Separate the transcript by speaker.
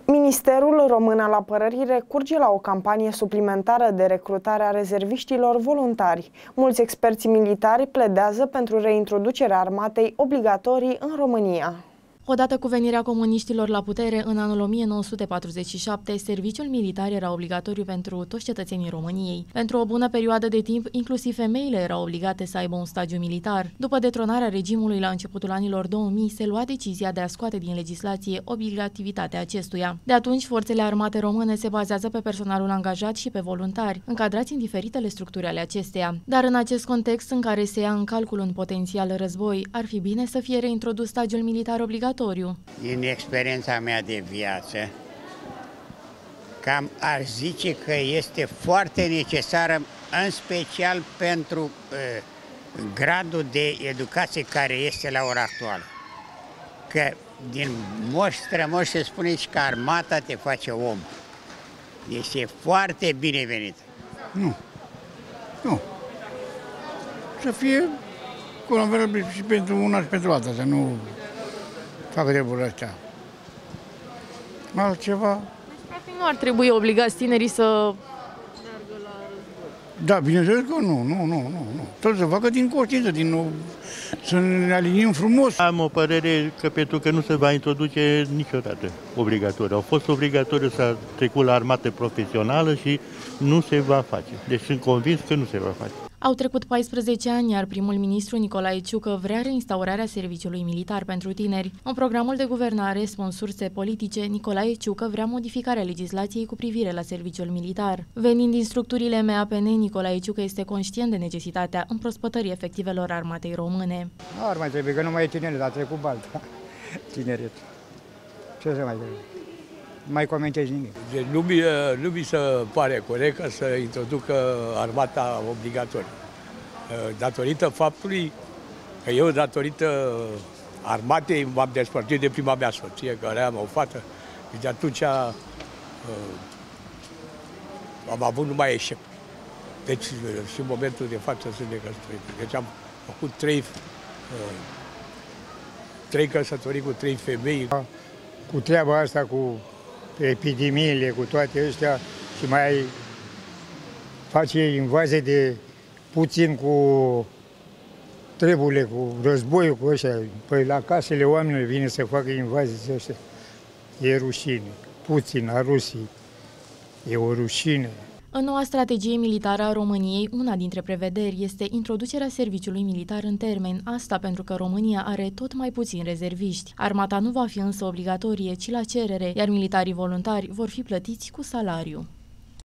Speaker 1: Ministerul Român al Apărării recurge la o campanie suplimentară de recrutare a rezerviștilor voluntari. Mulți experți militari pledează pentru reintroducerea armatei obligatorii în România.
Speaker 2: Odată cu venirea comuniștilor la putere, în anul 1947, serviciul militar era obligatoriu pentru toți cetățenii României. Pentru o bună perioadă de timp, inclusiv femeile erau obligate să aibă un stagiu militar. După detronarea regimului la începutul anilor 2000, se lua decizia de a scoate din legislație obligativitatea acestuia. De atunci, forțele armate române se bazează pe personalul angajat și pe voluntari, încadrați în diferitele structuri ale acesteia. Dar în acest context în care se ia în calcul un potențial război, ar fi bine să fie reintrodus stagiul militar obligatoriu.
Speaker 3: Din experiența mea de viață, cam aș zice că este foarte necesară, în special pentru gradul de educație care este la ora actuală. Că din moș strămoș se spune și că armata te face om. Deci e foarte binevenit.
Speaker 4: Nu. Să fie colaborabil și pentru una și pentru alta, să nu fac treburile astea. Altceva?
Speaker 2: Deci, nu ar trebui obligați tinerii să meargă la război.
Speaker 4: Da, bineînțeles că nu. Tot să facă din conștiință, să ne aliniem frumos.
Speaker 5: Am o părere că pentru că nu se va introduce niciodată obligatoriu. Au fost obligatoriu să trecut la armată profesională și nu se va face. Deci sunt convins că nu se va face.
Speaker 2: Au trecut 14 ani, iar primul ministru Nicolae Ciucă vrea reinstaurarea serviciului militar pentru tineri. În programul de guvernare, spun surse politice, Nicolae Ciucă vrea modificarea legislației cu privire la serviciul militar. Venind din structurile MAPN, Nicolae Ciucă este conștient de necesitatea împrospătării efectivelor armatei române.
Speaker 6: Nu ar mai trebui, că nu mai e tineret, a trecut balta. Tineret. Ce să mai trebuie? Mai comentez nimic.
Speaker 7: Deci nu mi se pare corect ca să introducă armata obligatorie. Datorită faptului că eu, datorită armatei, m-am despărțit de prima mea soție, care am o fată, și de atunci am avut numai eșec. Deci, și în momentul de față sunt necăsătorit. Deci am făcut trei căsătorii cu 3 femei.
Speaker 6: Cu treaba asta, cu epidemiile, cu toate astea, și mai face invazie de puțin cu treburile, cu războiul, cu ăștia. Păi la casele oamenilor vine să facă invazii ăștia. E rușine. Putin, a Rusiei. E o rușine.
Speaker 2: În noua strategie militară a României, una dintre prevederi este introducerea serviciului militar în termen, asta pentru că România are tot mai puțini rezerviști. Armata nu va fi însă obligatorie, ci la cerere, iar militarii voluntari vor fi plătiți cu salariu.